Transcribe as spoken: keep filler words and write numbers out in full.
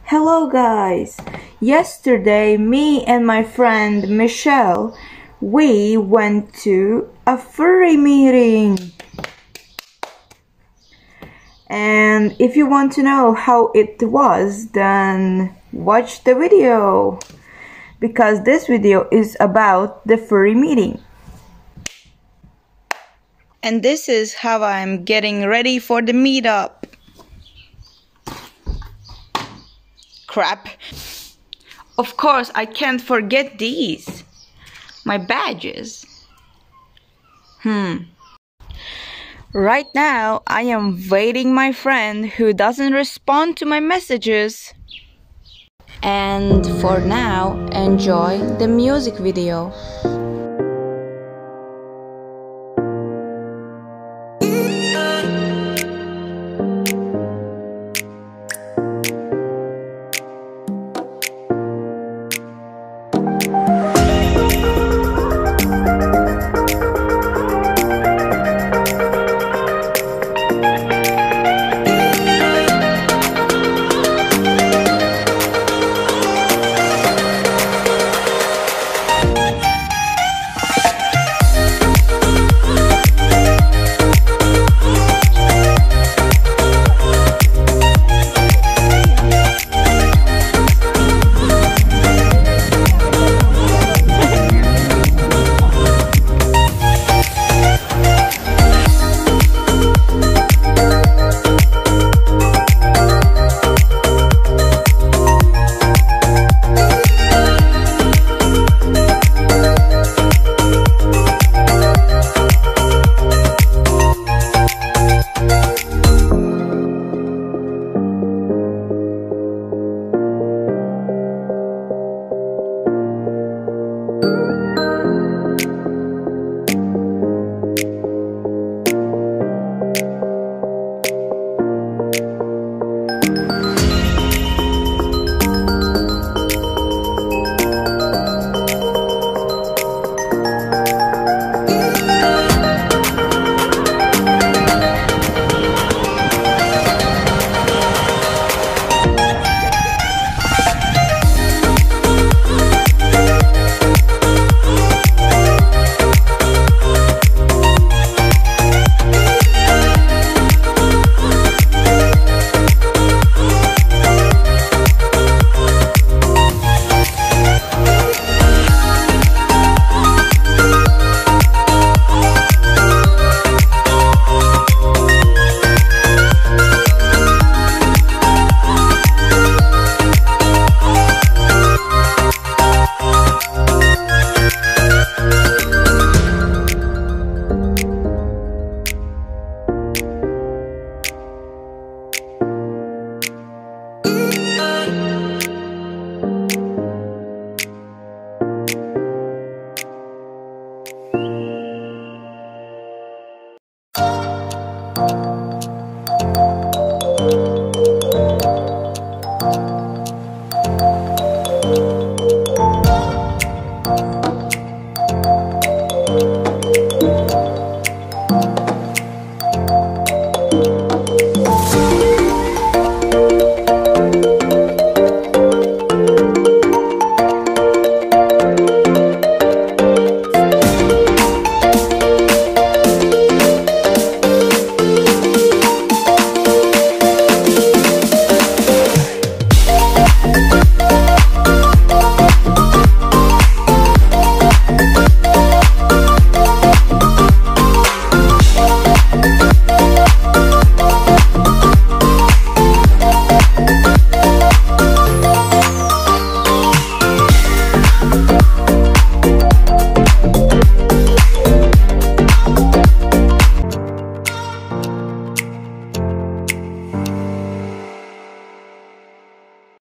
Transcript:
Hello guys! Yesterday, me and my friend Michelle, we went to a furry meeting. And if you want to know how it was, then watch the video, because this video is about the furry meeting. And this is how I'm getting ready for the meetup. Crap. Of course, I can't forget these. My badges. Hmm. Right now, I am waiting my friend who doesn't respond to my messages. And for now, enjoy the music video.